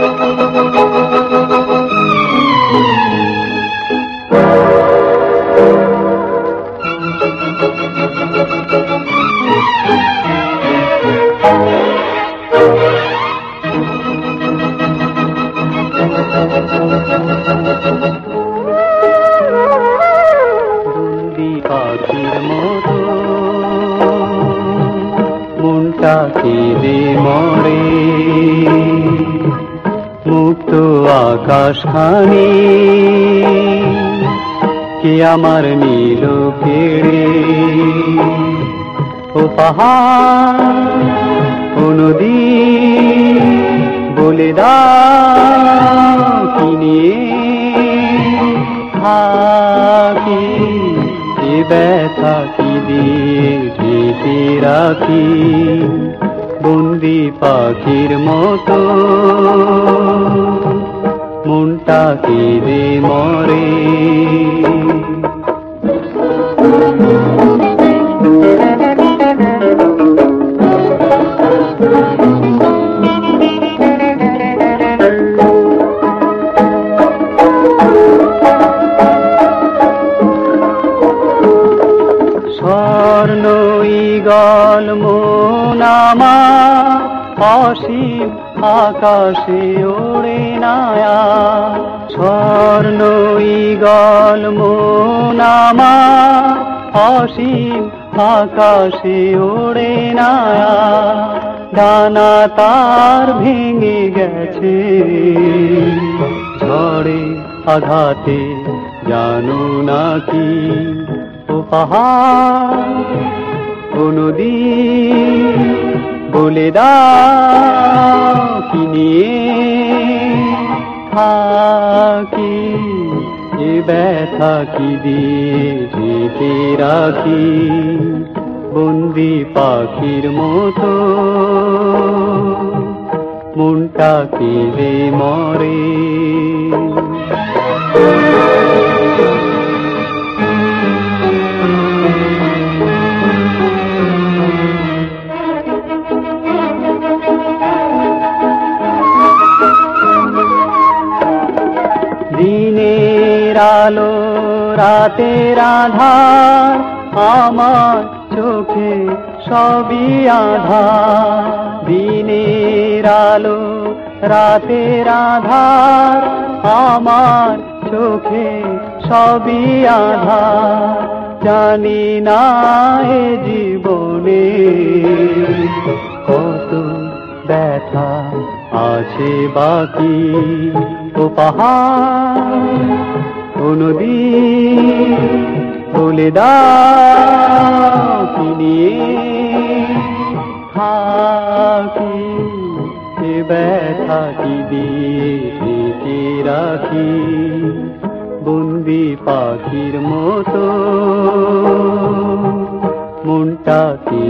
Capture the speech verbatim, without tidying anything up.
পাখির মতো মনটা কেঁদে মরে, মুক্ত আকাশখানি কে আমার নীল কেড়ে। ও পাহাড় ও নদী বলে দাও কি নিয়ে থাকি, এ ব্যথা কি দিয়ে ঢেকে রাখি। বন্দি পাখির মতো মনটা কেঁদে মরে। স্বর্ণ ঈগল মন আমার অসীম আকাশে ওড়ে না। স্বর্ণ ঈগল মন আমার অসীম আকাশে ওড়ে না। ডানা তার ভেঙে গেছে ঝড়ে আঘাতে, জানো নাকি। ও পাহাড় ও নদী বলে দাও কি নিয়ে থাকি, এ ব্যথা কি দিয়ে ঢেকে রাখি। বন্দি পাখির মতো মনটা কেঁদে মরে। দিনের আলো রাতের আঁধার, আমার চোখে সবই আঁধার। দিনের আলো রাতের আঁধার, আমার চোখে সবই আঁধার। জানি না এ জীবনে কত ব্যথা আছে বাকি। ও পাহাড় ও নদী বলে দাও কি নিয়ে থাকি, এ ব্যথা কি দিয়ে ঢেকে রাখি। বন্দি পাখির মতো মনটা